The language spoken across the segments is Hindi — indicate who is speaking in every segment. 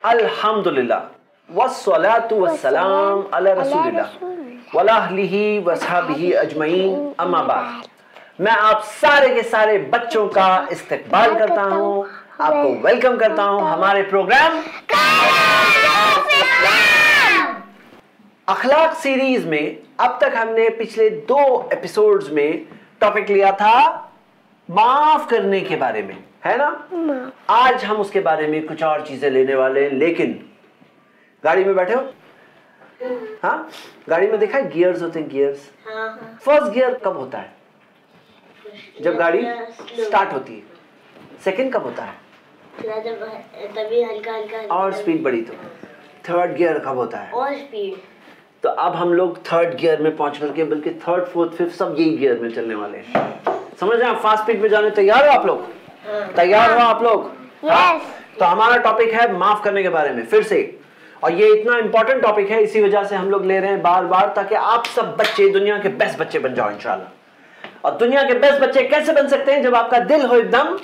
Speaker 1: अल्हम्दुलिल्लाह वस्सलातु वस्सलाम अला रसूलिल्लाह वला अहलिही वसहबिही अजमईन अम्मा बाद। मैं आप सारे के सारे बच्चों का इस्तकबाल करता हूँ, आपको वेलकम करता हूँ हमारे प्रोग्राम अखलाक सीरीज में। अब तक हमने पिछले 2 एपिसोड्स में टॉपिक लिया था माफ करने के बारे में, है ना। आज हम उसके बारे में कुछ और चीजें लेने वाले हैं। लेकिन गाड़ी में बैठे हो? हाँ, गाड़ी में देखा है गियर्स होते हैं, गियर्स। फर्स्ट गियर कब होता है? जब गाड़ी स्टार्ट होती है। सेकंड कब होता है?
Speaker 2: तभी हल्का हल्का
Speaker 1: और स्पीड बढ़ी तो थर्ड गियर कब होता है?
Speaker 2: और स्पीड।
Speaker 1: तो अब हम लोग थर्ड गियर में पहुंच करके बल्कि थर्ड फोर्थ फिफ्थ सब यही गियर में चलने वाले हैं। समझ रहे हैं? फास्ट स्पीड में जाने तैयार हो आप लोग? तैयार हो आप लोग?
Speaker 2: यस।
Speaker 1: तो हमारा टॉपिक है माफ करने के बारे में फिर से, और ये इतना इंपॉर्टेंट टॉपिक है, इसी वजह से हम लोग ले रहे हैं बार बार, ताकि आप सब बच्चे दुनिया के बेस्ट बच्चे बन जाओ इंशाल्लाह। और दुनिया के बेस्ट बच्चे कैसे बन सकते हैं? जब आपका दिल हो एकदम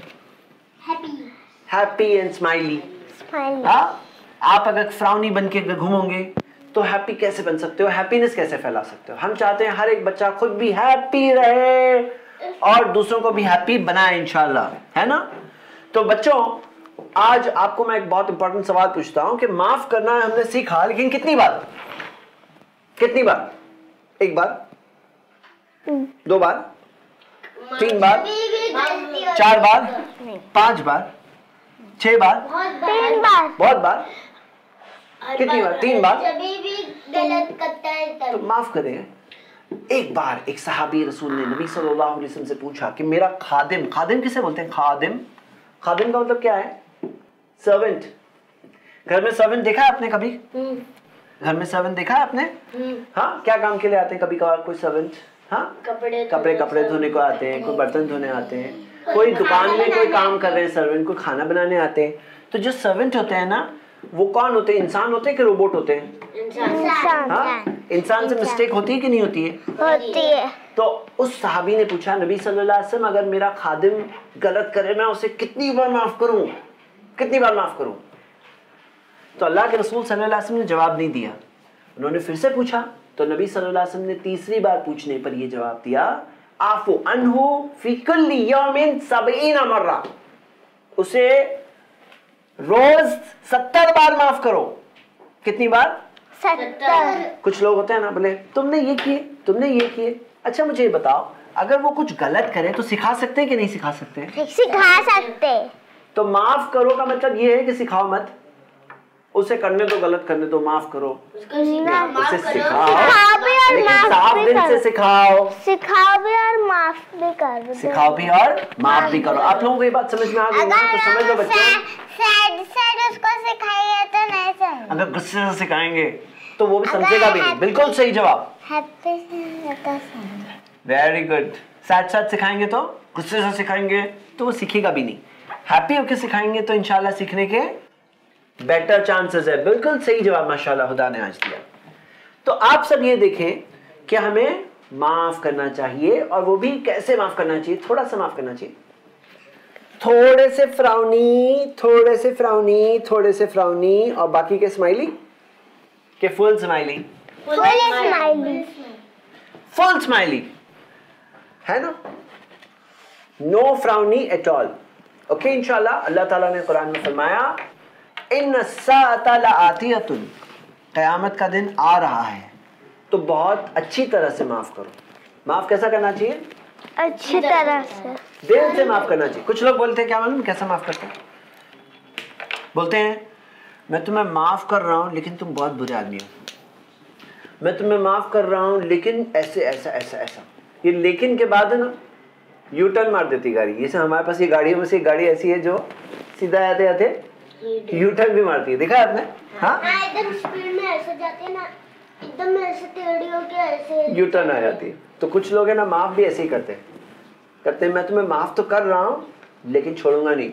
Speaker 1: हैप्पी एंड स्माइली। हाँ, आप अगर फ्राउनी बन के घूमोगे तो हैप्पी कैसे बन सकते हो? हैप्पीनेस कैसे फैला सकते हो? हम चाहते हैं हर एक बच्चा खुद भी हैप्पी रहे और दूसरों को भी हैप्पी बनाए इंशाल्लाह, है ना। तो बच्चों, आज आपको मैं एक बहुत इंपॉर्टेंट सवाल पूछता हूं कि माफ करना हमने सीखा, लेकिन कितनी बार? कितनी बार? 1 बार, 2 बार, 3 बार, 4 बार, 5 बार, 6 बार,
Speaker 2: 3 बार।
Speaker 1: बहुत बार। कितनी बार? 3 बार।
Speaker 2: जब भी गलत करता है तब
Speaker 1: तो माफ करें। एक बार एक सहाबी रसूल ने नबी सल्लल्लाहु अलैहि वसल्लम से पूछा कि मेरा खादिम, खादिम किसे बोलते हैं? खादिम, खादिम का मतलब क्या है? सर्वेंट। घर में सर्वेंट देखा है आपने कभी? घर में सर्वेंट देखा है आपने? हाँ, क्या काम के लिए आते हैं कभी कभार कोई सर्वेंट? हाँ, कपड़े धोने को आते हैं, कोई बर्तन धोने आते हैं, कोई दुकान में कोई काम कर रहे हैं सर्वेंट, कोई खाना बनाने आते हैं। तो जो सर्वेंट होते हैं ना, वो कौन होते हैं? इंसान होते हैं कि रोबोट होते हैं?
Speaker 2: इंसान।
Speaker 1: हाँ, इंसान से मिस्टेक होती है कि नहीं होती है?
Speaker 2: होती है।
Speaker 1: तो उस सहाबी ने पूछा नबी सल्लल्लाहु अलैहि वसल्लम, अगर मेरा खादिम गलत करे मैं उसे कितनी बार माफ करूं? कितनी बार माफ करूं? तो अल्लाह के रसूल सल्लल्लाहु अलैहि वसल्लम ने जवाब नहीं दिया। उन्होंने फिर से पूछा तो नबी सल्लल्लाहु अलैहि वसल्लम ने तीसरी बार पूछने पर यह जवाब दिया, आफू अनहु फी कुल्ली यौमिन 70 मर्रा। उसे रोज 70 बार माफ करो। कितनी बार?
Speaker 2: 70।
Speaker 1: कुछ लोग होते हैं ना, बोले तुमने ये किए, तुमने ये किए। अच्छा मुझे ये बताओ, अगर वो कुछ गलत करे तो सिखा सकते हैं कि नहीं सिखा सकते?
Speaker 2: सिखा सकते।
Speaker 1: तो माफ करो का मतलब ये है कि सिखाओ मत, उसे करने दो, गलत करने दो, माफ करो, उसे सिखाओ, लेकिन साफ दिल से सिखाओ।
Speaker 2: सिखाओ भी और माफ भी करो।
Speaker 1: सिखाओ भी और माफ भी करो। आप लोगों को ये बात समझ में आ गई ना? तो समझ लो बच्चों,
Speaker 2: उसको सिखाइए तो नहीं समझ।
Speaker 1: अगर गुस्से से सिखाएंगे तो वो भी समझेगा भी नहीं। बिल्कुल सही जवाब, वेरी गुड। साथ साथ सिखाएंगे तो, गुस्से से सिखाएंगे तो वो सीखेगा भी नहीं। हैप्पी होकर सिखाएंगे तो इंशाल्लाह सीखने के बेटर चांसेस है। बिल्कुल सही जवाब माशाल्लाह खुदा ने आज दिया। तो आप सब ये देखें कि हमें माफ करना चाहिए, और वो भी कैसे माफ करना चाहिए? थोड़ा सा माफ करना चाहिए, थोड़े से फ्राउनी, थोड़े से फ्राउनी, थोड़े से फ्राउनी, और बाकी के स्माइली के फुल स्माइली, फुल स्माइली, है ना। No frowny at all. Okay, इंशाल्लाह। अल्लाह ताला ने कुरान में फरमाया, इन्न साअता लआतियतुन, क़यामत का दिन आ रहा है, तो बहुत अच्छी तरह से माफ करो। माफ कैसा करना चाहिए?
Speaker 2: अच्छी तरह से,
Speaker 1: दिल से माफ करना चाहिए। कुछ लोग बोलते हैं, क्या मालूम कैसा माफ करते हैं? बोलते हैं मैं तुम्हें माफ कर रहा हूं लेकिन तुम बहुत बुरे आदमी हो, मैं तुम्हें माफ कर रहा हूं लेकिन ऐसे ऐसा ऐसा ऐसा। ये लेकिन के बाद है ना, यू टर्न मार देती गाड़ी। जैसे हमारे पास ये गाड़ियों में से एक गाड़ी ऐसी है जो सीधा आते आते यू टर्न भी मारती है, देखा आपने? हाँ,
Speaker 2: एकदम स्पीड में ऐसे जाते हैं ना, एकदम ऐसे टेढ़ी होके ऐसे
Speaker 1: यू टर्न आ जाती है। तो कुछ लोग है ना, माफ भी ऐसे ही करते हैं, मैं तुम्हें माफ तो कर रहा हूं लेकिन छोड़ूंगा नहीं।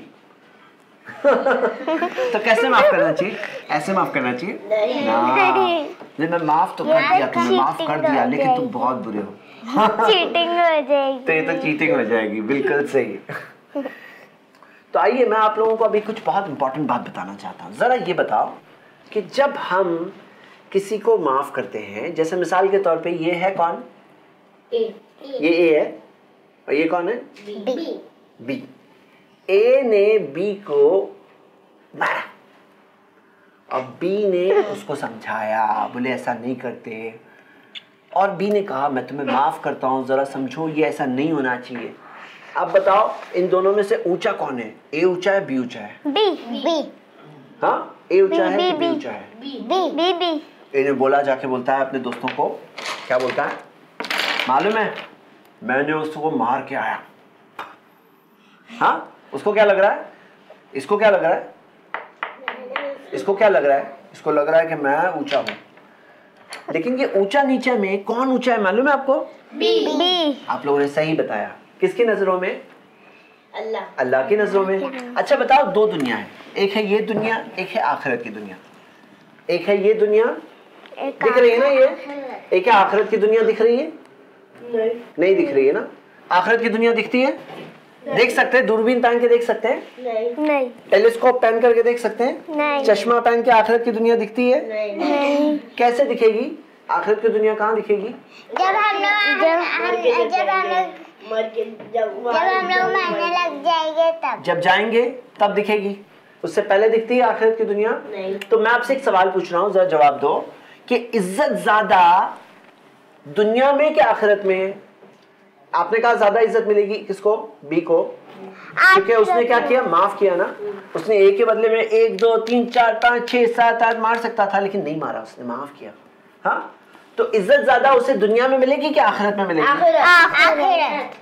Speaker 1: तो कैसे माफ करना चाहिए? ऐसे माफ करना चाहिए ना, मैं माफ तो कर दिया, तुम्हें माफ कर दिया लेकिन तुम बहुत बुरे हो।
Speaker 2: चीटिंग हो जाएगी।
Speaker 1: तो ये तो चीटिंग हो जाएगी। बिल्कुल सही। तो आइए मैं आप लोगों को अभी कुछ बहुत इंपॉर्टेंट बात बताना चाहता हूँ। ज़रा ये बताओ कि जब हम किसी को माफ़ करते हैं, जैसे मिसाल के तौर पे ये है कौन? ये ए है और ये कौन है? बी। ए ने बी को मारा और बी ने उसको समझाया, बोले ऐसा नहीं करते, और बी ने कहा मैं तुम्हें माफ़ करता हूँ, ज़रा समझो ये ऐसा नहीं होना चाहिए। अब बताओ इन दोनों में से ऊंचा कौन है? ए ऊंचा है, बी ऊंचा है?
Speaker 2: बी।
Speaker 1: हाँ, ए ऊंचा है कि बी ऊंचा है?
Speaker 2: बी।
Speaker 1: ए ने बोला, जाके बोलता है अपने दोस्तों को, क्या बोलता है मालूम है? मैंने उसको मार के आया। हाँ, उसको क्या लग रहा है? इसको क्या लग रहा है? इसको क्या लग रहा है? इसको लग रहा है कि मैं ऊंचा हूँ। लेकिन ये ऊंचा नीचा में कौन ऊंचा है मालूम है आपको?
Speaker 2: बी।
Speaker 1: आप लोगों ने सही बताया। किसकी नजरों में? अल्लाह की नजरों में। अच्छा बताओ, दो दुनिया है, एक है ये दुनिया, एक है आखिरत की दुनिया। एक है ये दुनिया, दिख रही है ना ये? एक है आखिरत की दुनिया, दिख रही है? नहीं दिख रही है ना? आखिरत की दुनिया दिखती है? देख सकते हैं? दूरबीन पहन के देख सकते हैं?
Speaker 2: नहीं।
Speaker 1: टेलीस्कोप पहन करके देख सकते हैं?
Speaker 2: नहीं।
Speaker 1: चश्मा पहन के आखिरत की दुनिया दिखती है?
Speaker 2: नहीं।
Speaker 1: कैसे दिखेगी आखिरत की दुनिया? कहाँ दिखेगी?
Speaker 2: जब हम लोग मरने लग जाएंगे तब।
Speaker 1: जब जाएंगे तब दिखेगी। उससे पहले दिखती है आखिरत की दुनिया?
Speaker 2: नहीं।
Speaker 1: तो मैं आपसे एक सवाल पूछ रहा हूँ, जरा जवाब दो कि इज्जत ज्यादा दुनिया में कि आखिरत में? आपने कहा ज्यादा इज्जत मिलेगी किसको? बी को, क्योंकि उसने क्या किया? माफ किया ना। उसने ए के बदले में 1 2 3 4 5 6 7 8 मार सकता था, लेकिन नहीं मारा, उसने माफ किया। हाँ, तो इज्जत ज्यादा उसे दुनिया में मिलेगी कि आखिरत में मिलेगी?
Speaker 2: आखिरत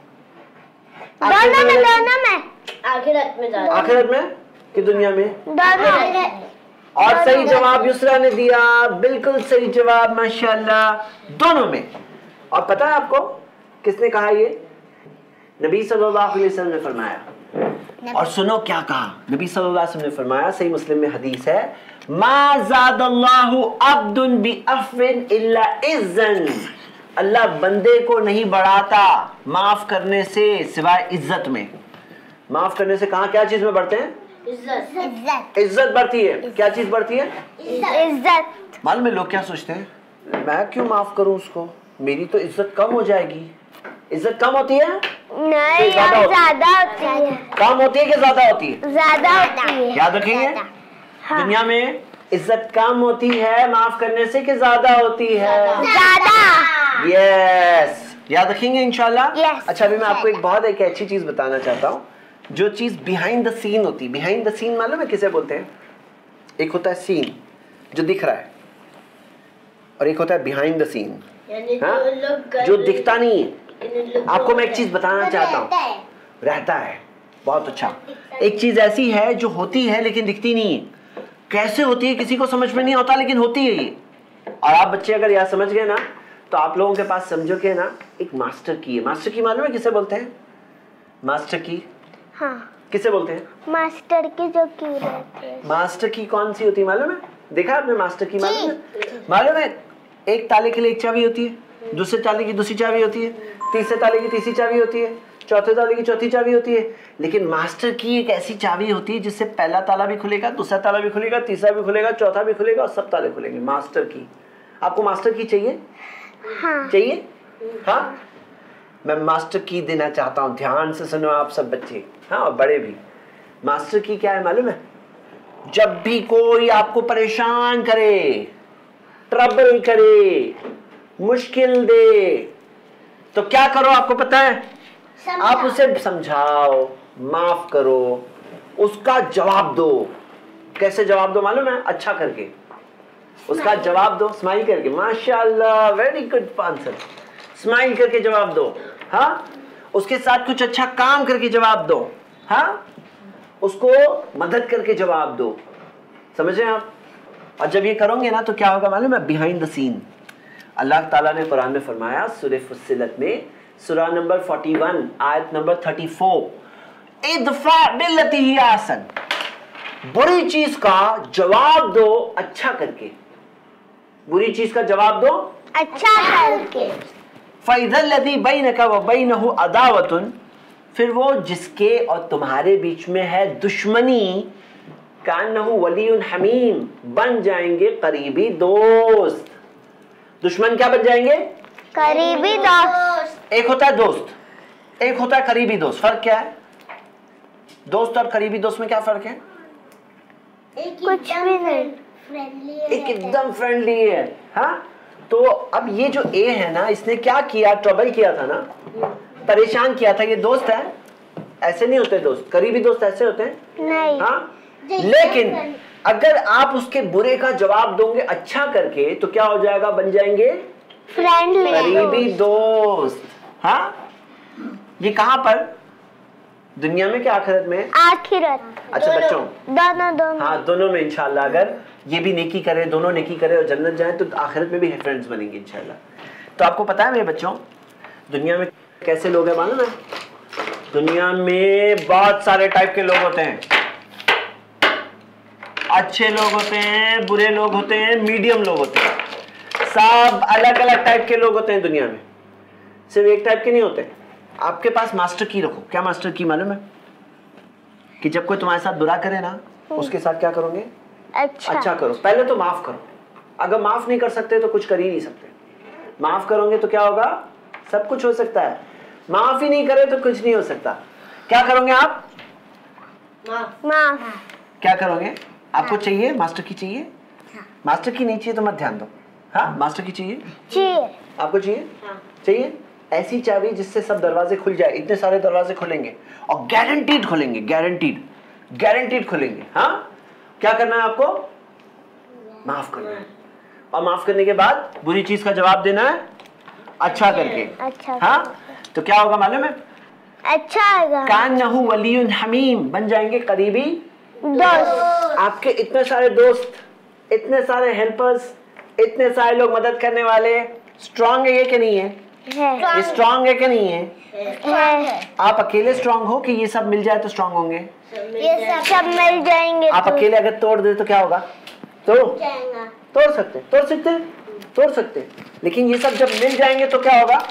Speaker 2: में।
Speaker 1: आखिरत में कि दुनिया में?
Speaker 2: दोनों।
Speaker 1: और सही जवाब युसरा ने दिया, बिल्कुल सही जवाब, माशाल्लाह, दोनों में। और पता है आपको किसने कहा ये? नबी सल्लल्लाहु अलैहि वसल्लम ने फरमाया। और सुनो क्या कहा नबी सल्लल्लाहु अलैहि वसल्लम ने फरमाया, सही मुस्लिम में हदीस है, मा ज़ादल्लाहु अब्दुन बिअफ़्विन इल्ला इज़्ज़न। अल्लाह बंदे को नहीं बढ़ाता माफ करने से सिवाय इज्जत में। माफ करने से कहाँ क्या चीज में बढ़ते हैं? इज्जत बढ़ती है। क्या चीज बढ़ती है?
Speaker 2: इज्जत।
Speaker 1: मालूम है लोग क्या सोचते हैं? मैं क्यों माफ करूं उसको, मेरी तो इज्जत कम हो जाएगी। इज्जत कम होती है?
Speaker 2: नहीं, ज्यादा होती है।
Speaker 1: कम होती है कि ज्यादा होती है?
Speaker 2: ज्यादा होती है।
Speaker 1: याद रखेंगे।
Speaker 2: हाँ।
Speaker 1: दुनिया में इज्जत कम होती है माफ करने से कि ज्यादा होती है?
Speaker 2: ज्यादा।
Speaker 1: यस, याद रखेंगे इंशाल्लाह।
Speaker 2: Yes.
Speaker 1: अच्छा, अभी मैं आपको एक अच्छी चीज बताना चाहता हूँ, जो चीज बिहाइंड द सीन होती है। बिहाइंड द सीन मालूम है किसे बोलते हैं? एक होता है सीन जो दिख रहा है, और एक होता है बिहाइंड द सीन, जो दिखता नहीं है। आपको मैं एक चीज बताना चाहता हूँ, रहता है। बहुत अच्छा। एक चीज ऐसी है जो होती है लेकिन दिखती नहीं है। कैसे होती है किसी को समझ में नहीं आता, लेकिन होती है ये। और आप बच्चे अगर यह समझ गए ना, तो आप लोगों के पास समझो कि ना एक मास्टर की है। मास्टर की मालूम है किसे बोलते हैं? मास्टर की।
Speaker 2: हाँ।
Speaker 1: किसे बोलते हैं?
Speaker 2: मास्टर की जो की रहती है।
Speaker 1: मास्टर की कौन सी होती है मालूम है? देखा आपने मास्टर की? मालूम है? मालूम है एक ताले के लिए एक चाबी होती है, दूसरे ताले की दूसरी चाबी होती है, तीसरे ताले की तीसरी चाबी होती है, चौथे ताले की चौथी चाबी होती है। लेकिन मास्टर की एक ऐसी चाबी होती है जिससे पहला ताला भी खुलेगा, दूसरा ताला भी खुलेगा, तीसरा भी खुलेगा, चौथा भी खुलेगा और सब ताले खुलेंगे। मास्टर की। आपको मास्टर की चाहिए?
Speaker 2: हाँ।
Speaker 1: चाहिए? हाँ, मैं मास्टर की देना चाहता हूँ। ध्यान से सुनो आप सब बच्चे, हाँ, और बड़े भी। मास्टर की क्या है मालूम है? जब भी कोई आपको परेशान करे, ट्रबल करे, मुश्किल दे, तो क्या करो आपको पता है? आप उसे समझाओ, माफ करो, उसका जवाब दो। कैसे जवाब दो मालूम है? अच्छा करके उसका जवाब दो, स्माइल करके। माशाल्लाह, वेरी गुड आंसर। स्माइल करके जवाब दो। हाँ, उसके साथ कुछ अच्छा काम करके जवाब दो। हाँ, उसको मदद करके जवाब दो। समझ रहे हैं आप? और जब ये करोगे ना तो क्या होगा मालूम है? Behind the scene. अल्लाह ताला ने कुरान में फरमाया, सूरह फुस्सिलत में, सूरा नंबर 41 आयत नंबर 34, इदफा बिल्लती ही आसन। बुरी चीज का जवाब दो अच्छा करके। बुरी चीज का जवाब दो
Speaker 2: अच्छा करके।
Speaker 1: फ़इज़ल्लज़ी बैनका व बैनहु अदावतुन फिर वो जिसके और तुम्हारे बीच में है दुश्मनी, कान्नहु वलियुन हमीम, बन जाएंगे करीबी दोस्त। दुश्मन क्या बन जाएंगे?
Speaker 2: करीबी दोस्त।
Speaker 1: एक होता है दोस्त, एक होता है करीबी दोस्त। फर्क क्या है? दोस्त और करीबी दोस्त में क्या फर्क है?
Speaker 2: कुछ भी नहीं, फ्रेंडली है,
Speaker 1: एक एकदम फ्रेंडली है। हाँ, तो अब ये जो ए है ना, इसने क्या किया? ट्रबल किया था ना, परेशान किया था। ये दोस्त है? ऐसे नहीं होते दोस्त। करीबी दोस्त ऐसे होते हैं?
Speaker 2: नहीं।
Speaker 1: हाँ, लेकिन अगर आप उसके बुरे का जवाब दोगे अच्छा करके तो क्या हो जाएगा? बन जाएंगे
Speaker 2: फ्रेंडली,
Speaker 1: करीबी दोस्त। हाँ, ये कहाँ पर? दुनिया में क्या आखिरत में?
Speaker 2: आखिरत।
Speaker 1: अच्छा बच्चों,
Speaker 2: दोनों।
Speaker 1: हाँ, दोनों में इंशाल्लाह। अगर ये भी नेकी करे, दोनों नेकी करे और जन्नत जाए तो आखिरत में भी फ्रेंड्स बनेंगे इंशाल्लाह। तो आपको पता है मेरे बच्चों, दुनिया में कैसे लोग हैं मालूम है? दुनिया में बहुत सारे टाइप के लोग होते हैं। अच्छे लोग होते हैं, बुरे लोग होते हैं, मीडियम लोग होते हैं। सब अलग अलग टाइप के लोग होते हैं दुनिया में, सिर्फ एक टाइप के नहीं होते। आपके पास मास्टर की रखो। क्या मास्टर की मालूम है? कि जब कोई तुम्हारे साथ बुरा करे ना, उसके साथ क्या करोगे? अच्छा करो। पहले तो माफ करो। अगर माफ नहीं कर सकते तो कुछ कर ही नहीं सकते। माफ करोगे तो क्या होगा? सब कुछ हो सकता है। माफ ही नहीं करे तो कुछ नहीं हो सकता। क्या करोगे आप?
Speaker 2: माफ।
Speaker 1: क्या करोगे? आपको चाहिए मास्टर की? चाहिए? मास्टर की नहीं चाहिए तो मत ध्यान दो। हाँ, मास्टर की चाहिए? आपको चाहिए? चाहिए? ऐसी चाबी जिससे सब दरवाजे खुल जाए। इतने सारे दरवाजे खुलेंगे और गारंटीड खुलेंगे, गारंटीड खुलेंगे। हाँ, क्या करना है आपको? माफ करना है। और माफ करने के बाद बुरी चीज का जवाब देना है अच्छा करके।
Speaker 2: अच्छा।
Speaker 1: हाँ, तो क्या होगा मालूम है?
Speaker 2: अच्छा आएगा।
Speaker 1: कान्नहु वलियुन हमीम, बन जाएंगे करीबी
Speaker 2: दोस्त।
Speaker 1: आपके इतने सारे दोस्त, इतने सारे हेल्पर्स, इतने सारे लोग मदद करने वाले। स्ट्रांग है ये कि नहीं है? ये स्ट्रांग है कि नहीं है? आप अकेले स्ट्रांग हो कि ये सब मिल जाए तो स्ट्रांग होंगे?
Speaker 2: ये सब मिल जाएंगे।
Speaker 1: आप अकेले अगर तोड़ दे तो क्या होगा? तोड़ सकते। लेकिन ये सब जब मिल जाएंगे तो क्या होगा?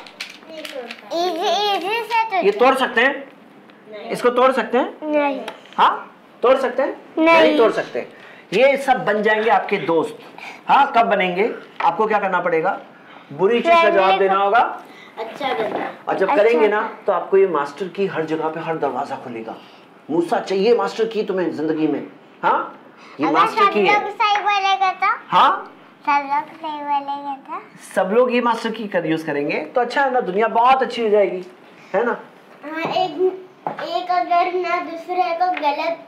Speaker 2: इजी से
Speaker 1: ये तोड़ सकते हैं? इसको तोड़ सकते हैं?
Speaker 2: नहीं।
Speaker 1: हाँ, तोड़ सकते हैं? नहीं तोड़ सकते। ये सब बन जाएंगे आपके दोस्त। हाँ, कब बनेंगे? आपको क्या करना पड़ेगा? बुरी चीज का जवाब देना होगा, अच्छा करना। और जब करेंगे ना तो आपको ये मास्टर की हर जगह पे हर दरवाजा खुलेगा। मूसा चाहिए मास्टर की तुम्हें जिंदगी में। हाँ, ये मास्टर की है।
Speaker 2: सही बोलेगा तो?
Speaker 1: हाँ,
Speaker 2: सब लोग सही बोलेगा तो?
Speaker 1: सब लोग ये मास्टर की यूज करेंगे तो अच्छा है ना, दुनिया बहुत अच्छी हो जाएगी, है ना?
Speaker 2: हाँ, एक अगर ना दूसरे को गलत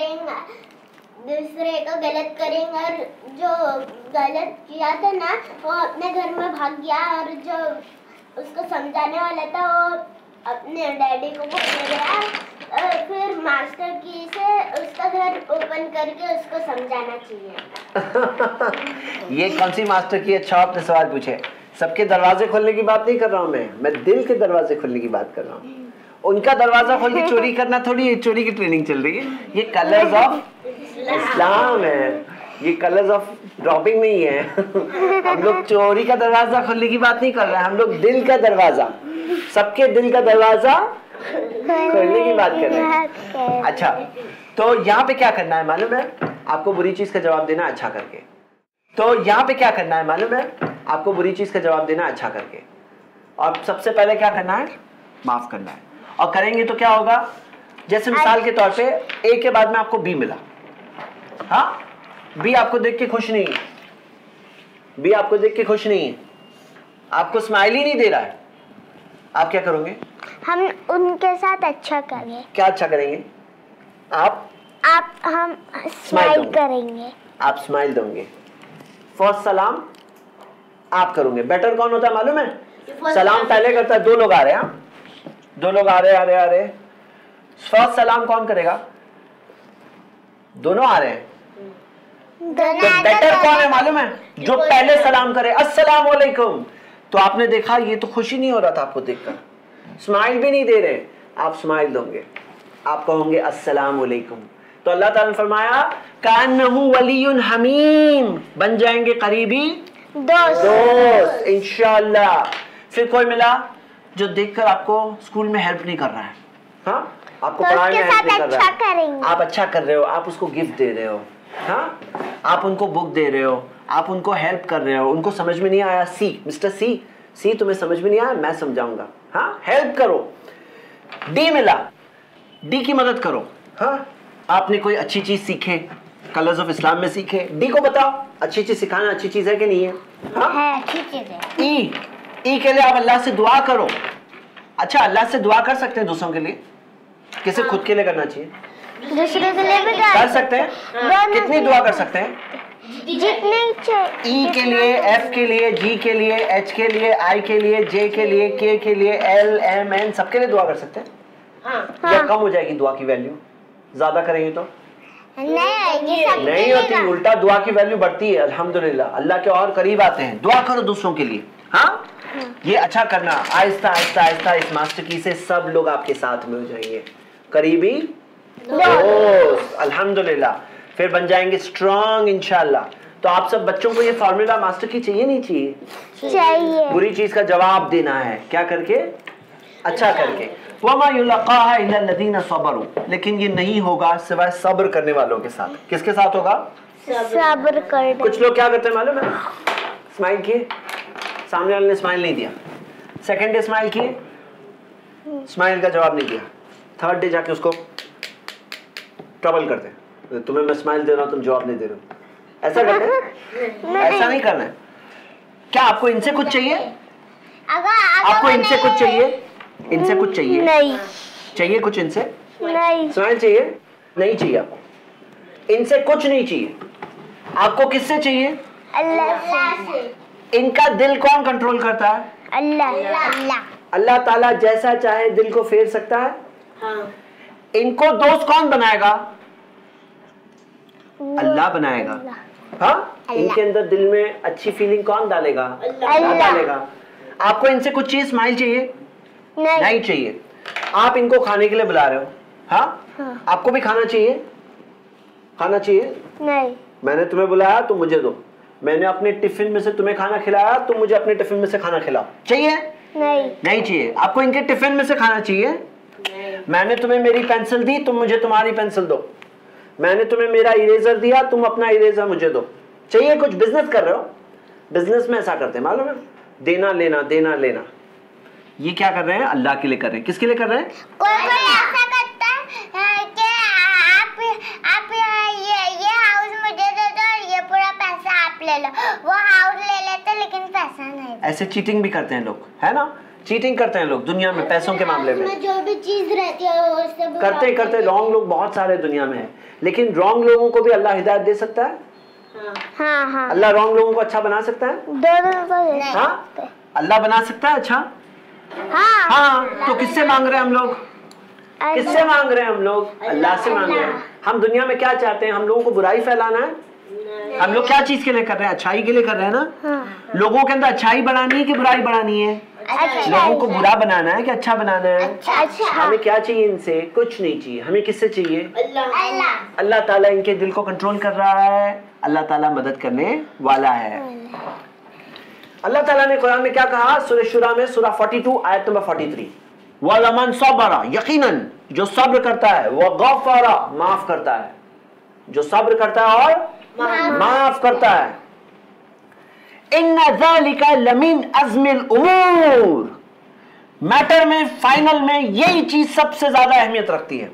Speaker 2: करेंगे और जो गलत किया था ना वो अपने घर में भाग गया और जो उसको समझाने वाला था वो अपने डैडी को बोल गया और फिर मास्टर की से उसका घर ओपन करके उसको समझाना चाहिए।
Speaker 1: ये कौन सी मास्टर की? अच्छा आपने सवाल पूछे। सबके दरवाजे खोलने की बात नहीं कर रहा हूँ मैं दिल के दरवाजे खोलने की बात कर रहा हूँ। उनका दरवाजा खोल के चोरी करना थोड़ी, चोरी की ट्रेनिंग चल रही है। ये कलर्स ऑफ इस्लाम है, ये कलर्स ऑफ रॉबिंग नहीं है। हम लोग चोरी का दरवाजा खोलने की बात नहीं कर रहे हैं, हम लोग दिल का दरवाजा, सबके दिल का दरवाजा खोलने की बात कर रहे हैं। अच्छा, तो यहाँ पे क्या करना है मालूम है? आपको बुरी चीज का जवाब देना अच्छा करके। तो यहाँ पे क्या करना है मालूम है? आपको बुरी चीज का जवाब देना अच्छा करके। और सबसे पहले क्या करना है? माफ करना है। और करेंगे तो क्या होगा? जैसे मिसाल के तौर पे ए के बाद में आपको बी मिला। हाँ, बी आपको देख के खुश नहीं है, बी आपको देख के खुश नहीं है, आपको स्माइल ही नहीं दे रहा है। आप क्या करोगे?
Speaker 2: हम उनके साथ अच्छा करेंगे।
Speaker 1: क्या अच्छा करेंगे?
Speaker 2: हम स्माइल करेंगे।
Speaker 1: आप स्माइल दोगे। फर्स्ट सलाम आप करोगे। बेटर कौन होता है मालूम है? सलाम पहले करता है। दो लोग आ रहे हैं, दो लोग आ रहे। फर्स्ट सलाम कौन करेगा? दोनों आ रहे हैं। तो बेटर कौन है मालूम है? जो पहले सलाम करे, अस्सलाम वालेकुम। तो आपने देखा ये तो खुशी नहीं हो रहा था आपको देखकर, स्माइल भी नहीं दे रहे, आप स्माइल दोगे, आप कहोगे अस्सलाम वालेकुम। तो अल्लाह ताला ने फरमाया कान्नहु वलियुन हमीम, बन जाएंगे करीबी दोस्त इंशाअल्लाह। फिर कोई मिला जो देखकर आपको स्कूल में हेल्प नहीं कर रहा है, हाँ, आपको
Speaker 2: तो
Speaker 1: पढ़ाने में
Speaker 2: उसके
Speaker 1: हेल्प
Speaker 2: साथ
Speaker 1: कर रहा
Speaker 2: अच्छा
Speaker 1: है,
Speaker 2: करेंगे।
Speaker 1: आप अच्छा कर रहे हो, आप उसको गिफ्ट दे रहे हो, हाँ, आप उनको बुक दे रहे हो, आप उनको हेल्प कर रहे हो, उनको समझ में नहीं आया सी, मिस्टर सी तुम्हें समझ में नहीं आया, मैं समझाऊंगा, हाँ, हेल्प करो। डी मिला, डी की मदद करो, हाँ, आपने कोई अच्छी चीज सीखे, कलर्स ऑफ इस्लाम में सीखे, डी को बताओ अच्छी चीज सिखाना अच्छी चीज है कि नहीं है, हाँ,
Speaker 2: है, अच्छी चीज है।
Speaker 1: ई के लिए आप अल्लाह से दुआ करो। अच्छा, अल्लाह से दुआ कर सकते हैं दूसरों के लिए, किसे खुद के लिए करना चाहिए,
Speaker 2: दूसरे के लिए भी
Speaker 1: कर सकते हैं, कितनी दुआ कर सकते हैं,
Speaker 2: जितने चाहिए।
Speaker 1: ई के लिए, एफ के लिए, जी के लिए, एच के लिए, आई के लिए, जे के लिए, के के लिए, एल एम एन सबके लिए दुआ कर सकते हैं। या कम हो जाएगी दुआ की वैल्यू, ज्यादा करेंगे तो नहीं होती, उल्टा दुआ की वैल्यू बढ़ती है। अल्हम्दुलिल्लाह, अल्लाह के और करीब आते हैं। दुआ करो दूसरों के लिए, हाँ, ये अच्छा करना, आहिस्ता आहिस्ता आहिस्ता इस मास्टर की से सब लोग आपके साथ में हो जाएंगे, करीबी दोस्त, अल्हम्दुलिल्लाह, फिर बन जाएंगे स्ट्रॉन्ग इंशाल्लाह। तो आप सब बच्चों को ये फॉर्मूला मास्टर की चाहिए नहीं चाहिए? बुरी चीज का जवाब देना है, क्या करके, अच्छा करके। वमा युलक़ाहा इल्ला लज़ीना सबरू, लेकिन ये नहीं होगा सिवाय सब्र करने वालों के साथ। किसके साथ होगा?
Speaker 2: सब्र कर।
Speaker 1: कुछ लोग क्या करते हैं मालूम है, स्माइल किए, सामने वाले ने स्माइल नहीं दिया, सेकंड डे स्माइल किए, स्माइल का जवाब नहीं दिया, थर्ड डे जाके उसको ट्रबल करते, तुम्हें मैं स्माइल दे रहा हूं तुम जवाब नहीं दे रहे हो, ऐसा करते हैं? ऐसा नहीं करना है। क्या आपको इनसे कुछ चाहिए? आपको इनसे कुछ चाहिए? इनसे कुछ चाहिए?
Speaker 2: नहीं
Speaker 1: चाहिए कुछ इनसे?
Speaker 2: नहीं।
Speaker 1: स्माइल चाहिए? नहीं चाहिए आपको, इनसे कुछ नहीं चाहिए। आपको किससे चाहिए?
Speaker 2: अल्लाह से।
Speaker 1: इनका दिल कौन कंट्रोल करता है?
Speaker 2: अल्लाह।
Speaker 1: अल्लाह ताला जैसा चाहे दिल को फेर सकता है। हाँ। इनको दोस्त कौन बनाएगा? अल्लाह बनाएगा। हाँ, इनके अंदर दिल में अच्छी फीलिंग कौन डालेगा? अल्लाह डालेगा। आपको इनसे कुछ चीज स्माइल चाहिए? नहीं चाहिए। आप इनको खाने के लिए बुला रहे हो, हाँ? आपको भी खाना चाहिए? खाना चाहिए?
Speaker 2: नहीं।
Speaker 1: मैंने तुम्हें बुलाया तो मुझे दो, मैंने अपने टिफिन में से तुम्हें खाना खिलाया तो मुझे अपने टिफिन में से खाना खिलाओ। चाहिए? नहीं चाहिए। आपको इनके टिफिन में से खाना चाहिए? मैंने तुम्हें मेरी पेंसिल दी, तुम मुझे तुम्हारी पेंसिल दो। मैंने तुम्हें मेरा इरेजर दिया, तुम अपना इरेजर मुझे दो। चाहिए कुछ? बिजनेस कर रहे हो, बिजनेस में ऐसा करते हैं मालूम है, देना लेना देना लेना। ये क्या कर रहे हैं? अल्लाह के लिए कर रहे हैं। किसके लिए कर रहे हैं?
Speaker 2: कोई ऐसा करता है कि आप ये हाउस मुझे दे दो और ये पूरा पैसा आप ले लो। वो हाउस ले लेते लेकिन पैसा नहीं।
Speaker 1: ऐसे चीटिंग भी करते हैं लोग, है ना? चीटिंग करते हैं लोग दुनिया में पैसों के मामले में।
Speaker 2: जो भी चीज रहती है वो सब
Speaker 1: करते रॉन्ग लोग बहुत सारे दुनिया में है, लेकिन रॉन्ग लोगों को भी अल्लाह हिदायत दे सकता है।
Speaker 2: हाँ।
Speaker 1: अल्लाह रॉन्ग लोगों को अच्छा बना सकता है। हाँ, अल्लाह बना सकता है अच्छा। हाँ, तो किससे मांग रहे हैं हम लोग? किससे मांग रहे हैं हम लोग? अल्लाह से मांग रहे हैं। हम दुनिया में क्या चाहते हैं? हम लोगों को बुराई फैलाना है। हम लोग क्या चीज के लिए कर रहे हैं? अच्छाई के लिए कर रहे हैं ना। लोगों के अंदर अच्छाई बढ़ानी है कि बुराई बढ़ानी है? लोगों को बुरा बनाना है कि अच्छा बनाना है?
Speaker 2: अच्छा।
Speaker 1: हमें क्या चाहिए इनसे? कुछ नहीं चाहिए। हमें किससे चाहिए? अल्लाह ताला इनके दिल को कंट्रोल कर रहा है, अल्लाह ताला मदद करने वाला है। अल्लाह ताला ने कुरान में क्या कहा? सूरह शुरा में, सूरह 42 आयत नंबर 43, वलमन सबरा, यकीनन जो सब्र करता है, वह गफरा, माफ करता है, जो सब्र करता है और माफ करता है। इन्ना ज़ालिका लमिन अज़मिल उमूर, मैटर में, फाइनल में यही चीज सबसे ज्यादा अहमियत रखती है।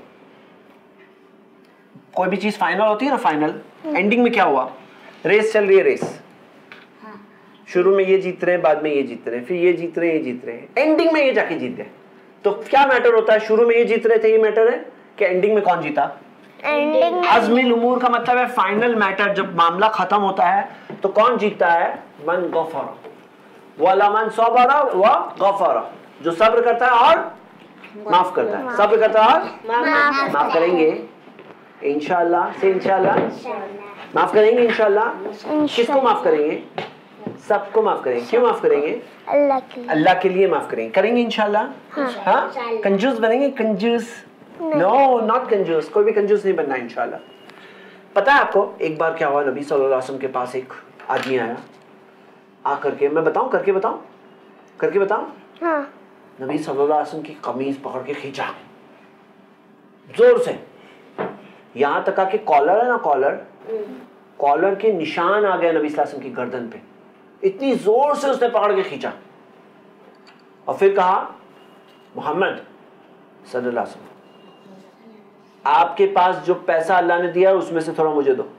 Speaker 1: कोई भी चीज फाइनल होती है ना, फाइनल एंडिंग में क्या हुआ? रेस चल रही है, रेस शुरू में ये जीत रहे हैं, बाद में ये जीत रहे हैं, फिर ये जीत रहे हैं, ये जीत रहे हैं, एंडिंग में ये जाके जीत गए। तो क्या मैटर होता है? शुरू में ये जीत रहे थे, ये मैटर है कि एंडिंग में कौन जीता? अज़मिल उमूर का मतलब है फाइनल मैटर, जब मामला खत्म होता है तो कौन जीतता है? मन गफरा, वाला मन सबरा व गफरा, जो सब्र करता है और माफ करता है। सब्र करता है और माफ करेंगे इंशाअल्लाह से, इंशाअल्लाह माफ करेंगे इंशाअल्लाह। किसको माफ करेंगे? सबको माफ करेंगे। क्यों माफ करेंगे? अल्लाह के लिए माफ करेंगे, करेंगे इंशाअल्लाह। हाँ, कंजूस बनेंगे? कंजूस नो, नॉट कंजूस, कोई भी कंजूस नहीं बनना इंशाअल्लाह। पता है आपको एक बार क्या हुआ? नबी सल्लल्लाहु अलैहि वसल्लम के पास एक आदमी आया, आकर के, मैं बताऊं, करके बताऊं? हाँ। नबी सल्लल्लाहु अलैहि वसल्लम की कमीज पकड़ के खींचा, जोर से, यहां तक आके कॉलर है ना, कॉलर के निशान आ गए नबी सल्लल्लाहु अलैहि वसल्लम की गर्दन पे। इतनी जोर से उसने पकड़ के खींचा और फिर कहा, मोहम्मद सल्लल्लाहु अलैहि वसल्लम, आपके पास जो पैसा अल्लाह ने दिया उसमें से थोड़ा मुझे दो।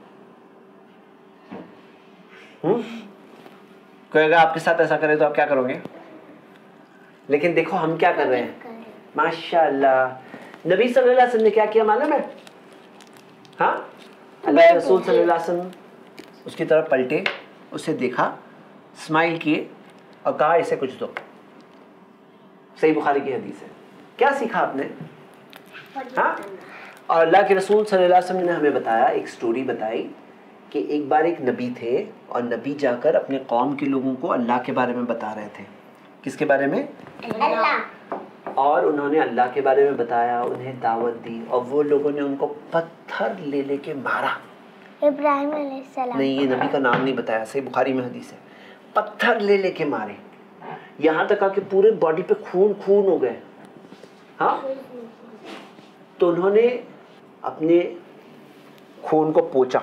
Speaker 1: कोई अगर आपके साथ ऐसा करे तो आप क्या करोगे? लेकिन देखो हम क्या कर रहे हैं, माशाअल्लाह। नबी सल्लल्लाहु अलैहि वसल्लम ने क्या किया मालूम है? हाँ, अल्लाह के रसूल सल्लल्लाहु अलैहि वसल्लम उसकी तरफ पलटे, उसे देखा, स्माइल किए और कहा इसे कुछ दो। सही बुखारी की हदीस है। क्या सीखा आपने? हाँ, और अल्लाह के रसूल सल्लल्लाहु अलैहि वसल्लम ने हमें बताया, एक स्टोरी बताई कि एक बार एक नबी थे और नबी जाकर अपने कौम के लोगों को अल्लाह के बारे में बता रहे थे। किसके बारे में?
Speaker 2: अल्लाह।
Speaker 1: और उन्होंने अल्लाह के बारे में बताया, उन्हें दावत दी और वो लोगों ने उनको पत्थर ले लेके मारा।
Speaker 2: इब्राहिम अलैहिस्सलाम।
Speaker 1: नहीं, ये नबी का नाम नहीं बताया, सही बुखारी में हदीस है। पत्थर ले लेके मारे, यहाँ तक आके पूरे बॉडी पे खून खून हो गए। हाँ, तो उन्होंने अपने खून को पोंछा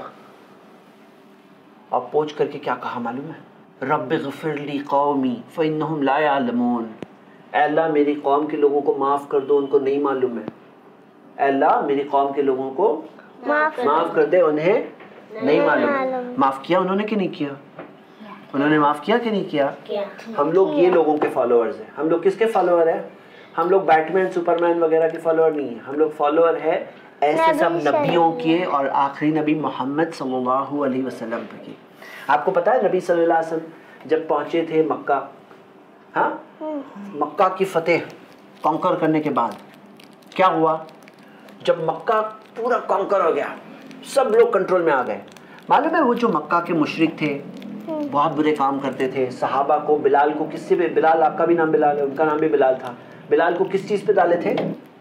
Speaker 1: और पोंछ करके क्या कहा मालूम है? रब्बि ग़फ़िरली क़ौमी फ़इन्नहुम ला यअलमून। अल्लाह मेरी कौम के लोगों को माफ़ कर दो, उनको नहीं मालूम है। अल्लाह मेरी कौम के लोगों को माफ़ कर दे, उन्हें नहीं मालूम। माफ़ किया उन्होंने कि नहीं किया? उन्होंने माफ़ किया कि नहीं किया? हम लोग ये लोगों के फॉलोअर्स हैं। हम लोग किसके फॉलोअर हैं? हम लोग बैटमैन सुपरमैन वगैरह के फॉलोअर नहीं है। हम लोग फॉलोअर है ऐसे सब नबियों के और आखिरी नबी मोहम्मद सल्लल्लाहु अलैहि वसल्लम के। आपको पता है नबी सल्लल्लाहु अलैहि वसल्लम जब पहुंचे थे मक्का, हाँ, मक्का की फतेह कॉन्कर करने के बाद क्या हुआ? जब मक्का पूरा कॉन्कर हो गया, सब लोग कंट्रोल में आ गए। मालूम है वो जो मक्का के मुशरिक थे, बहुत बुरे काम करते थे, सहाबा को, बिलाल को, किससे भी, बिलाल आपका भी नाम बिलाल है, उनका नाम भी बिलाल था। बिलाल को किस चीज पे डाले थे?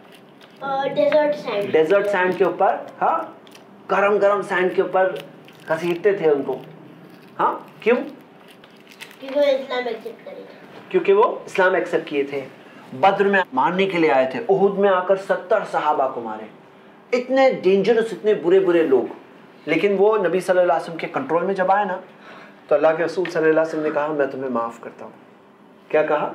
Speaker 1: डेजर्ट सैंड के ऊपर। हाँ, गरम गरम सैंड के ऊपर घसीटते थे उनको। हाँ, क्यों? क्योंकि वो इस्लाम एक्सेप्ट किए थे। बद्र में मारने के लिए आए थे, उहुद में आकर 70 सहाबा को मारे। इतने डेंजरस, इतने बुरे बुरे लोग, लेकिन वो नबी सल्लल्लाहु अलैहि वसल्लम के कंट्रोल में जब आए ना, तो अल्लाह के रसूल सल्लल्लाहु अलैहि वसल्लम ने कहा मैं तुम्हें माफ करता हूँ। क्या कहा?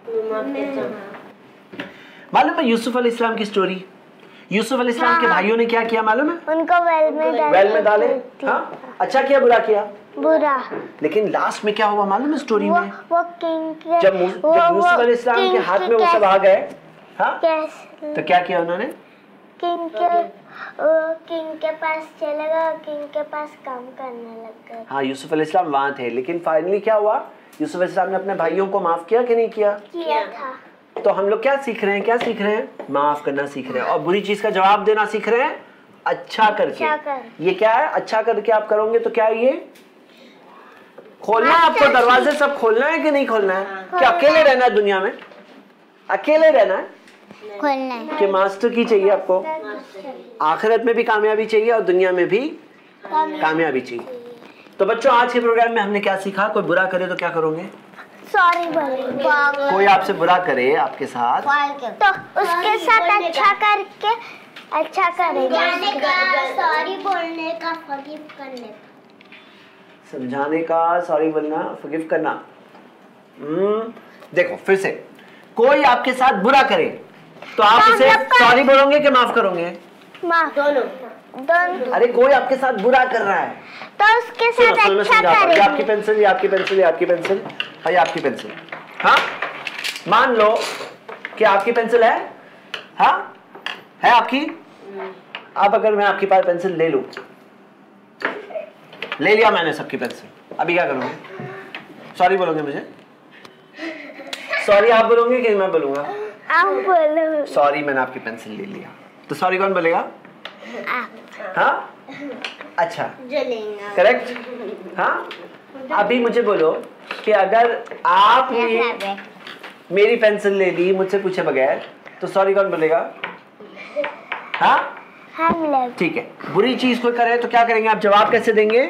Speaker 1: मालूम है यूसुफ अलैहिस्सलाम की स्टोरी? यूसुफ अलैहिस्सलाम के भाइयों ने क्या किया मालूम है?
Speaker 2: उनको वेल में
Speaker 1: डाले। हाँ, अच्छा किया बुरा किया?
Speaker 2: बुरा।
Speaker 1: लेकिन लास्ट में क्या हुआ मालूम है स्टोरी में?
Speaker 2: वो किंग के,
Speaker 1: जब यूसुफ अलैहिस्सलाम के हाथ में वो सब आ गए, हाँ, तो क्या किया उन्होंने? किंग
Speaker 2: के पास चले गए, किंग के पास काम करने लग गए।
Speaker 1: हाँ, यूसुफ अलैहिस्सलाम वहाँ थे, लेकिन फाइनली क्या हुआ? यूसुफ अलैहिस्सलाम ने अपने भाइयों को माफ किया कि नहीं किया?
Speaker 2: किया था।
Speaker 1: तो हम लोग क्या सीख रहे हैं? क्या सीख रहे हैं? माफ करना सीख रहे हैं, और बुरी चीज का जवाब देना सीख रहे हैं अच्छा करके। ये क्या है? अच्छा करके आप करोगे तो क्या है? ये खोलना है आपको दरवाजे, सब खोलना है कि नहीं खोलना है? क्या अकेले रहना है दुनिया में? अकेले रहना है
Speaker 2: खोलना है
Speaker 1: कि मास्टर की चाहिए आपको? आखिरत में भी कामयाबी चाहिए और दुनिया में भी कामयाबी चाहिए। तो बच्चों, आज के प्रोग्राम में हमने क्या सीखा? कोई बुरा करे तो क्या करोगे?
Speaker 2: सॉरी बोलेंगे।
Speaker 1: कोई आपसे बुरा करे आपके साथ
Speaker 2: तो उसके साथ अच्छा करके अच्छा करेंगे। सॉरी बोलने का, फॉरगिव करने का,
Speaker 1: समझाने का, सॉरी बोलना, फॉरगिव करना। देखो फिर से, कोई आपके साथ बुरा करे तो आप उसे सॉरी बोलोगे कि माफ करोगे?
Speaker 2: माफ। दोनों।
Speaker 1: अरे कोई आपके साथ बुरा कर रहा है
Speaker 2: तो उसके साथ अच्छा करेंगे।
Speaker 1: आपकी पेंसिल, ये आपकी पेंसिल, ये आपकी पेंसिल, ये आपकी पेंसिल। हाँ, मान लो कि आपकी पेंसिल है, हाँ है आपकी। अब अगर मैं आपकी पास पेंसिल ले लूं, ले लिया मैंने सबकी पेंसिल, अभी क्या करूंगा? सॉरी बोलोगे मुझे? सॉरी आप बोलोगे कि मैं बोलूंगा?
Speaker 2: आप बोलो।
Speaker 1: सॉरी मैंने आपकी पेंसिल ले लिया, तो सॉरी कौन बोलेगा? हाँ, अच्छा, करेक्ट। हाँ, अभी मुझे बोलो कि अगर आपने मेरी पेंसिल ले ली मुझसे पूछे बगैर, तो सॉरी कौन बोलेगा? हाँ, ठीक है। बुरी चीज कोई करे तो क्या करेंगे आप? जवाब कैसे देंगे?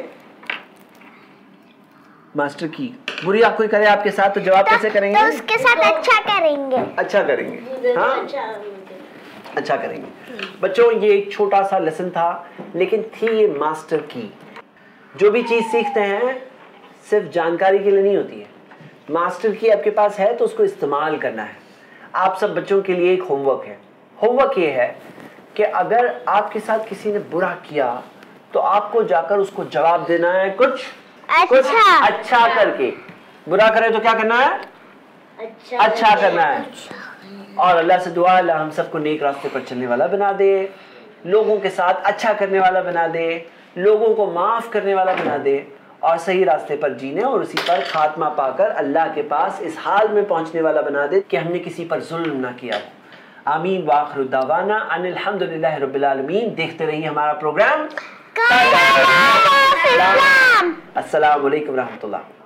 Speaker 1: मास्टर की बुरी आप कोई करे आपके साथ तो जवाब कैसे करेंगे?
Speaker 2: तो उसके साथ अच्छा करेंगे।
Speaker 1: अच्छा करेंगे। हाँ, अच्छा करेंगे। बच्चों ये एक छोटा सा लेसन था, लेकिन थी ये मास्टर की। जो भी चीज़ सीखते हैं सिर्फ जानकारी के लिए नहीं होती है, मास्टर की आपके पास है तो उसको इस्तेमाल करना है। आप सब बच्चों के लिए एक होमवर्क है। होमवर्क ये है कि अगर आपके साथ किसी ने बुरा किया तो आपको जाकर उसको जवाब देना है कुछ अच्छा करके। बुरा करे तो क्या करना है? अच्छा करना है। और अल्लाह से दुआ, अल्लाह हम सबको नेक रास्ते पर चलने वाला बना दे, लोगों के साथ अच्छा करने वाला बना दे, लोगों को माफ करने वाला बना दे और सही रास्ते पर जीने और उसी पर खात्मा पाकर अल्लाह के पास इस हाल में पहुंचने वाला बना दे कि हमने किसी पर जुल्म ना किया हो। आमीन व आखिरु दावाना अनिल हम्दुलिल्लाहि रब्बिल आलमीन। देखते रहिए हमारा प्रोग्राम। अस्सलाम वालेकुम रहमतुल्लाह।